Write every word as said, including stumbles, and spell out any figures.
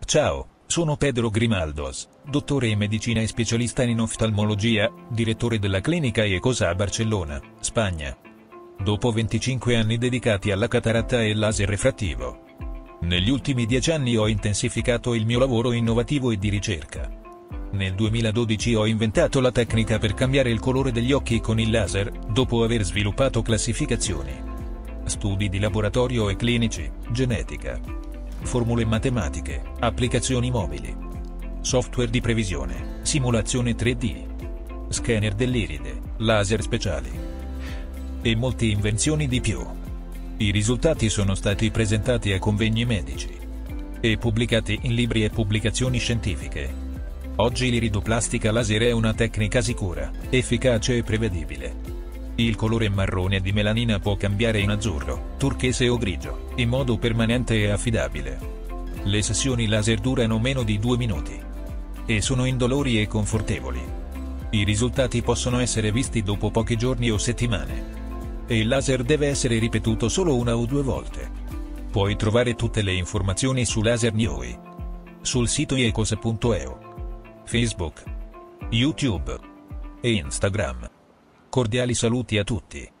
Ciao, sono Pedro Grimaldos, dottore in medicina e specialista in oftalmologia, direttore della clinica Ecos a Barcellona, Spagna. Dopo venticinque anni dedicati alla cataratta e laser refrattivo, negli ultimi dieci anni ho intensificato il mio lavoro innovativo e di ricerca. Nel duemiladodici ho inventato la tecnica per cambiare il colore degli occhi con il laser, dopo aver sviluppato classificazioni, studi di laboratorio e clinici, genetica, formule matematiche, applicazioni mobili, software di previsione, simulazione tre D, scanner dell'iride, laser speciali e molte invenzioni di più. I risultati sono stati presentati a convegni medici e pubblicati in libri e pubblicazioni scientifiche. Oggi l'iridoplastica laser è una tecnica sicura, efficace e prevedibile. Il colore marrone di melanina può cambiare in azzurro, turchese o grigio, in modo permanente e affidabile. Le sessioni laser durano meno di due minuti e sono indolori e confortevoli. I risultati possono essere visti dopo pochi giorni o settimane. E il laser deve essere ripetuto solo una o due volte. Puoi trovare tutte le informazioni su Laser Noi sul sito ecos punto e u, Facebook, YouTube e Instagram. Cordiali saluti a tutti.